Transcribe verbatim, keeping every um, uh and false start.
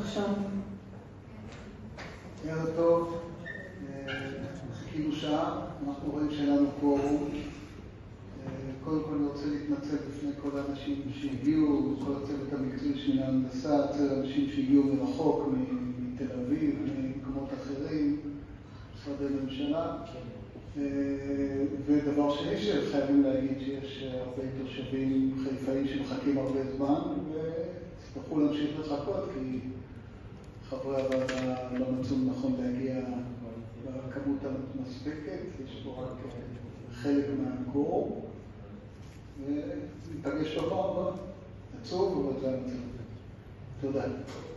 עכשיו. ערב טוב, חיכינו שעה, אנחנו רואים שלנו פורום. קודם כל אני רוצה להתנצל בפני כל האנשים שהגיעו, כל הצוות המקצועי של ההנדסה, צוות אנשים שהגיעו מרחוק, מתל אביב, ממקומות אחרים, משרדי ממשלה. ודבר שני שחייבים להגיד שיש הרבה תושבים חיפאים שמחכים הרבה זמן, ותצטרכו להמשיך לחכות כי חברי הוועדה לא מצאו נכון להגיע לכמות המספקת, יש פה רק חלק מהקור, וניפגש בפעם הבאה. עצוב, אבל זה המצב. תודה.